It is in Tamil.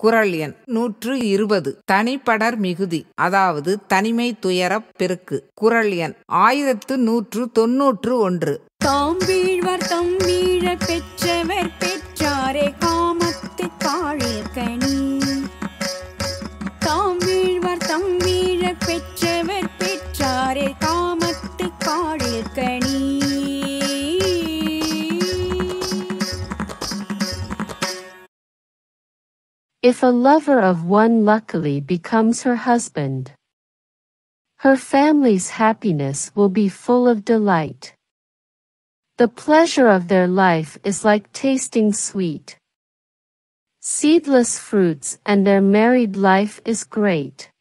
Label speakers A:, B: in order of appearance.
A: குறள் எண் 120. தனிப்படர் மிகுதி, அதாவது தனிமை துயரப் பெருக்கு. குறள் எண் 1191.
B: தாம் வீழ்வர் தம் வீழ பெற்றவர் பெற்றாரே காமத்து காழில் கனி. தாம் வீழ்வர் தம் வீழ பெற்றவர் பெற்றாரே காமத்து காழில் கனி.
C: If a lover of one luckily becomes her husband, her family's happiness will be full of delight. The pleasure of their life is like tasting sweet, seedless fruits, and their married life is great.